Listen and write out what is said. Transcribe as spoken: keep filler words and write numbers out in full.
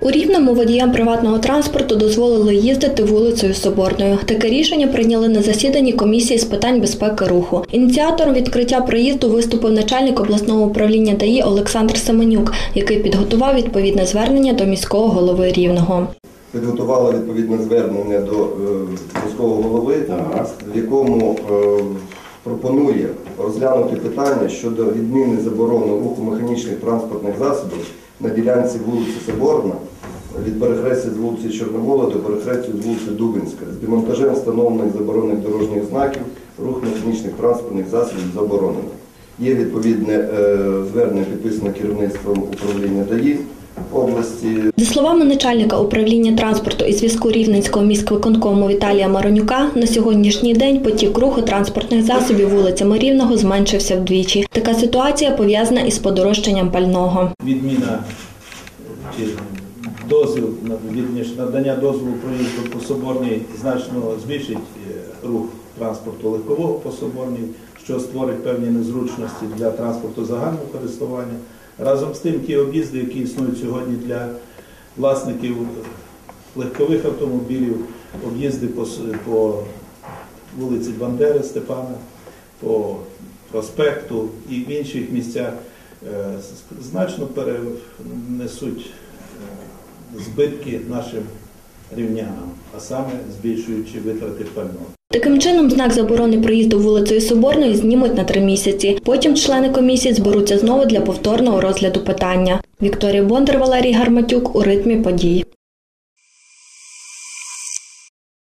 У Рівному водіям приватного транспорту дозволили їздити вулицею Соборною. Таке рішення прийняли на засіданні комісії з питань безпеки руху. Ініціатором відкриття проїзду виступив начальник обласного управління ДАІ Олександр Семенюк, який підготував відповідне звернення до міського голови Рівного. Підготували відповідне звернення до е, міського голови, в якому е, пропонує розглянути питання щодо відміни заборони руху механічних транспортних засобів на ділянці вулиці Соборна від перехрестя з вулиці Чорновола до перехрестя з вулиці Дубинська з демонтажем встановлених заборонених дорожніх знаків, рух механічних транспортних засобів заборонено. Є відповідне е, звернення, підписане керівництвом управління ДАІ області. За словами начальника управління транспорту і зв'язку Рівненського міськвиконкому Віталія Маронюка, на сьогоднішній день потік руху транспортних засобів вулицями Рівного зменшився вдвічі. Така ситуація пов'язана із подорожчанням пального. Відміна чи дозвіл, надання дозволу проїзду по Соборній значно збільшить рух транспорту легкового по Соборній, що створить певні незручності для транспорту загального користування. Разом з тим, ті об'їзди, які існують сьогодні для власників легкових автомобілів, об'їзди по, по вулиці Бандери Степана, по проспекту і в інших місцях, значно перенесуть збитки нашим рівнянам, а саме збільшуючи витрати пального. Таким чином, знак заборони проїзду вулицею Соборною знімуть на три місяці. Потім члени комісії зберуться знову для повторного розгляду питання. Вікторія Бондар, Валерій Гарматюк у ритмі подій.